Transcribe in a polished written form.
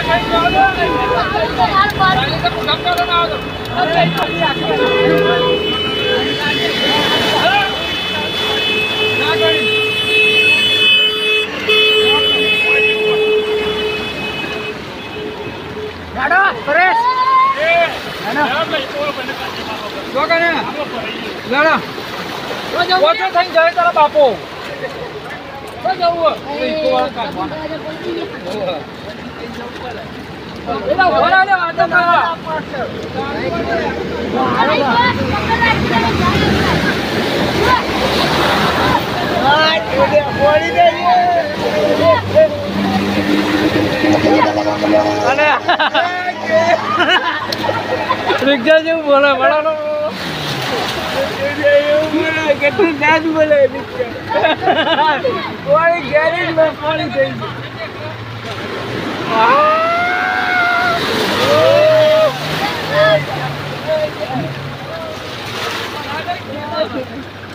બાપો રિક્ષા જેવું બોલે ભણાનો કેટલું જાજ બોલે કોણી ગેરેજ માં પાણી થઈ ગયું